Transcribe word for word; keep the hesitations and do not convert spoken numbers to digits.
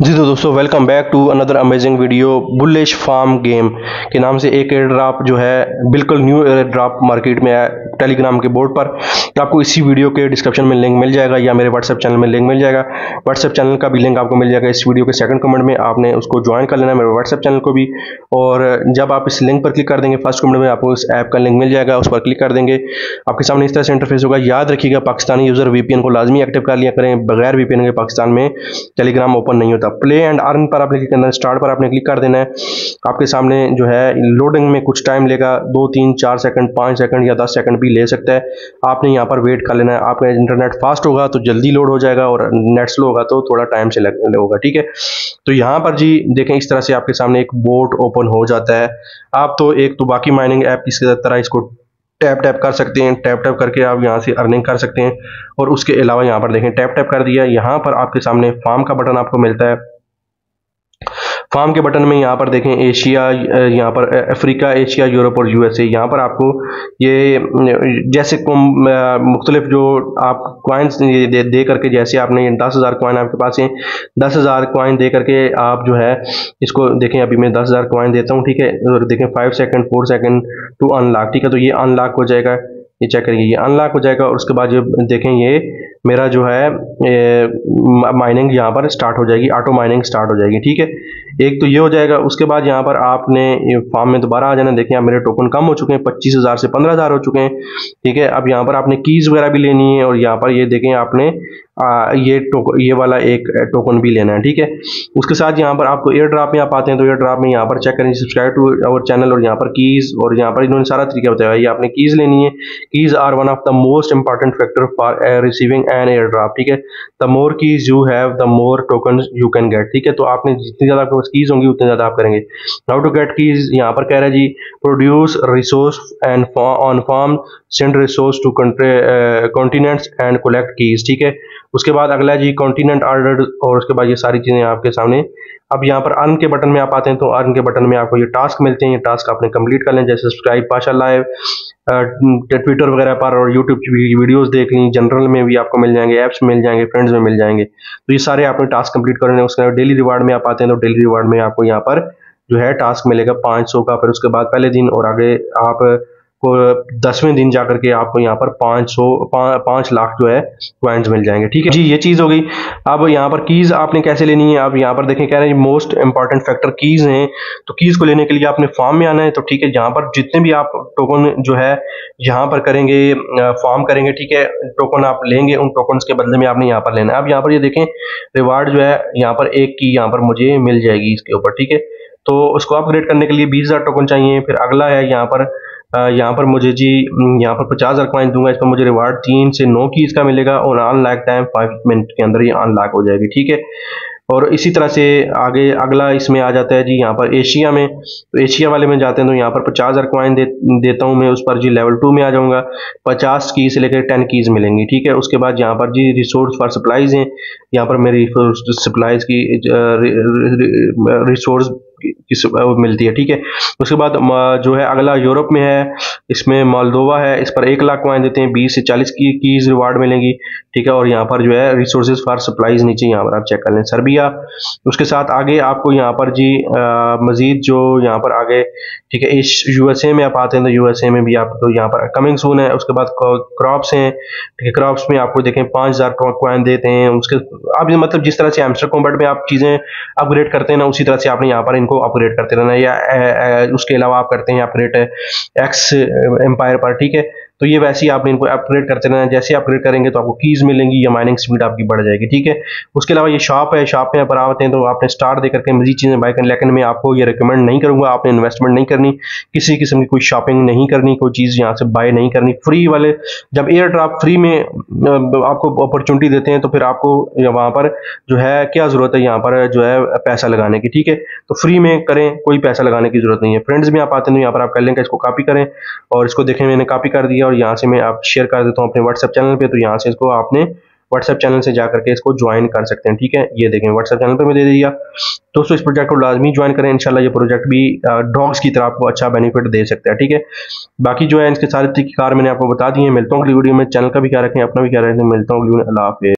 जी तो दोस्तों welcome back to another amazing video. Bullish farm game के नाम से एक एयर ड्रॉप जो है बिल्कुल न्यू एयर ड्रॉप मार्केट में है टेलीग्राम के बोर्ड पर। आपको इसी वीडियो के डिस्क्रिप्शन में लिंक मिल जाएगा या मेरे व्हाट्सएप चैनल में लिंक मिल जाएगा। व्हाट्सएप चैनल का भी लिंक आपको मिल जाएगा इस वीडियो के सेकंड कमेंट में। आपने उसको ज्वाइन कर लेना है मेरे व्हाट्सएप चैनल को भी। और जब आप इस लिंक पर क्लिक कर देंगे फर्स्ट कमेंट में आपको इस ऐप का लिंक मिल जाएगा, उस पर क्लिक कर देंगे आपके सामने इस तरह से इंटरफेस होगा। याद रखिएगा पाकिस्तानी यूजर वीपीएन को लाजमी एक्टिव कर लिया करें, बगैर वीपीएन के पाकिस्तान में टेलीग्राम ओपन नहीं होता। प्ले एंड अर्न पर आपने क्लिक करना है, स्टार्ट पर आपने क्लिक कर देना है। आपके सामने जो है लोडिंग में कुछ टाइम लेगा, दो तीन चार सेकंड पाँच सेकंड या दस सेकंड भी ले सकता है। आपने यहाँ पर वेट कर लेना है। आपका इंटरनेट फास्ट होगा तो जल्दी लोड हो जाएगा और नेट स्लो होगा तो थोड़ा टाइम से लग होगा। ठीक है, तो यहाँ पर जी देखें इस तरह से आपके सामने एक बोट ओपन हो जाता है। आप तो एक तो बाकी माइनिंग ऐप की तरह इसको टैप टैप कर सकते हैं, टैप टैप करके आप यहाँ से अर्निंग कर सकते हैं। और उसके अलावा यहाँ पर देखें टैप टैप कर दिया, यहाँ पर आपके सामने फार्म का बटन आपको मिलता है। फार्म के बटन में यहाँ पर देखें एशिया, यहाँ पर अफ्रीका, एशिया, यूरोप और यूएसए। यहाँ पर आपको ये जैसे मुख्तलिफ जो आप कॉइन्स दे, दे करके, जैसे आपने दस हज़ार कॉइन आपके पास है, दस हज़ार कॉइन दे करके आप जो है इसको देखें। अभी मैं दस हज़ार कॉइन देता हूँ, ठीक है, और देखें five second four second to unlock. ठीक है, तो ये अनलॉक हो जाएगा, ये चेक करिए ये अनलॉक हो जाएगा। और उसके बाद जो देखें ये मेरा जो है माइनिंग यहाँ पर स्टार्ट हो जाएगी, ऑटो माइनिंग स्टार्ट हो जाएगी। ठीक है, एक तो ये हो जाएगा। उसके बाद यहाँ पर आपने फार्म में दोबारा आ जाना। देखिए आप मेरे टोकन कम हो चुके हैं, पच्चीस हज़ार से पंद्रह हज़ार हो चुके हैं। ठीक है, अब यहाँ पर आपने कीज वगैरह भी लेनी है और यहाँ पर ये देखें आपने आ, ये टोकन ये वाला एक टोकन भी लेना है। ठीक है, उसके साथ यहाँ पर आपको एयर ड्रॉप में आप आते हैं तो एयर ड्रॉप में यहाँ पर चेक करें सब्सक्राइब टू आवर चैनल और यहाँ पर कीज, और यहाँ पर इन्होंने सारा तरीका बताया। ये आपने कीज लेनी है। Keys are one of the most important factor for receiving an airdrop. ठीक है, the more keys you have the more token you can get. ठीक है, तो आपने जितनी ज्यादा आपके पास कीज होंगी उतनी ज्यादा आप करेंगे। हाउ टू गेट कीज, यहाँ पर कह रहा है जी produce resource and on farm, send resource to continents and collect keys. ठीक है, उसके बाद अगला जी कॉन्टिनेंट ऑर्डर, और उसके बाद ये सारी चीजें आपके सामने। अब यहाँ पर अर्न के बटन में आप आते हैं तो अर्न के बटन में आपको ये टास्क मिलते हैं। ये टास्क आपने कंप्लीट कर लें, जैसे सब्सक्राइब पाशा लाइव, ट्विटर वगैरह पर और यूट्यूब की वीडियोस देख ली, जनरल में भी आपको मिल जाएंगे, ऐप्स मिल जाएंगे, फ्रेंड्स में मिल जाएंगे। तो ये सारे आपने टास्क कंप्लीट कर लें। उसके बाद डेली रिवार्ड में आप आते हैं तो डेली रिवार्ड में आपको यहाँ पर जो है टास्क मिलेगा पाँच सौ का। फिर उसके बाद पहले दिन और आगे आप को दसवें दिन जाकर के आपको यहाँ पर पाँच सौ पाँच लाख जो है कॉइन्स मिल जाएंगे। ठीक है जी, ये चीज़ हो गई। अब यहाँ पर कीज आपने कैसे लेनी है, आप यहाँ पर देखें कह रहे हैं मोस्ट इंपॉर्टेंट फैक्टर कीज हैं। तो कीज को लेने के लिए आपने फॉर्म में आना है। तो ठीक है, यहाँ पर जितने भी आप टोकन जो है यहाँ पर करेंगे, फॉर्म करेंगे, ठीक है, टोकन आप लेंगे, उन टोकन के बदले में आपने यहाँ पर लेना है। अब यहाँ पर ये देखें रिवार्ड जो है यहाँ पर एक की यहाँ पर मुझे मिल जाएगी इसके ऊपर। ठीक है, तो उसको अपग्रेड करने के लिए बीस हजार टोकन चाहिए। फिर अगला है यहाँ पर यहाँ पर मुझे जी यहाँ पर पचास हजार कॉइन दूंगा, इस पर मुझे रिवार्ड तीन से नौ की इसका मिलेगा और अनलॉक टाइम फाइव मिनट के अंदर ये अनलॉक हो जाएगी। ठीक है, और इसी तरह से आगे अगला इसमें आ जाता है जी यहाँ पर एशिया में। तो एशिया वाले में जाते हैं तो यहाँ पर पचास हजार कॉइन दे, देता हूँ मैं, उस पर जी लेवल टू में आ जाऊँगा। पचास की से लेकर टेन कीज मिलेंगी। ठीक है, उसके बाद यहाँ पर जी रिसोर्स फॉर सप्लाईज हैं, यहाँ पर मेरी सप्लाईज की रिसोर्स मिलती है। ठीक है, उसके बाद जो है अगला यूरोप में है, इसमें मोल्दोवा है, इस पर एक लाख कॉइन देते हैं, बीस से चालीस की कीज रिवार्ड मिलेंगी। ठीक है, और यहाँ पर जो है रिसोर्सेज फॉर सप्लाईज नीचे यहाँ पर आप चेक कर लें, सर्बिया। उसके साथ आगे आपको यहाँ पर जी मजीद जो यहाँ पर आगे, ठीक है, यूएसए में आप आते हैं तो यूएसए में भी आपको यहाँ पर कमिंग सून है। उसके बाद क्रॉप्स हैं, ठीक है, क्रॉप्स में आपको देखें पाँच हजार कॉइन देते हैं। उसके आप मतलब जिस तरह से हैमस्टर कॉम्बैट में आप चीजें अपग्रेड करते हैं ना, उसी तरह से आपने यहाँ पर इनको अपग्रेड करते रहना, या ए, ए, उसके अलावा आप करते हैं अपग्रेड एक्स एम्पायर पर। ठीक है, तो ये वैसे ही आपने इनको अपग्रेड करते रहना। जैसे अपग्रेड करेंगे तो आपको कीज मिलेंगी या माइनिंग स्पीड आपकी बढ़ जाएगी। ठीक है, उसके अलावा ये शॉप है, शॉप में पर आते हैं तो आपने स्टार दे करके मजीद चीजें बाय करनी। लेकिन मैं आपको ये रिकमेंड नहीं करूंगा, आपने इन्वेस्टमेंट नहीं करनी, किसी किस्म की कोई शॉपिंग नहीं करनी, कोई चीज यहाँ से बाय नहीं करनी। फ्री वाले जब एयर ड्रॉप फ्री में आपको अपॉर्चुनिटी देते हैं तो फिर आपको वहां पर जो है क्या जरूरत है यहाँ पर जो है पैसा लगाने की। ठीक है, तो फ्री में करें, कोई पैसा लगाने की जरूरत नहीं है। फ्रेंड्स में आप आते हैं तो यहाँ पर आप कर लेंगे, इसको कॉपी करें और इसको देखें मैंने कॉपी कर दिया और यहाँ से मैं आप शेयर कर देता हूँ अपने व्हाट्सएप चैनल पे। तो यहाँ से इसको आपने व्हाट्सएप चैनल से जाकर के इसको ज्वाइन कर सकते हैं। ठीक है, ये देखें व्हाट्सएप चैनल पे मैं दे दिया। दोस्तों इस प्रोजेक्ट को लाजमी ज्वाइन करें, इंशाल्लाह ये प्रोजेक्ट भी डॉग्स की तरह आपको अच्छा बेनिफिट दे सकता है। ठीक है, बाकी जो है इसके सारे तरीक़ेकार मैंने आपको बता दिए। मिलता हूँ अगली वीडियो में। चैनल का भी ख्याल रखें, अपना भी ख्याल रखें। मिलता हूँ अगली वीडियो में। अल्लाह हाफ़िज़।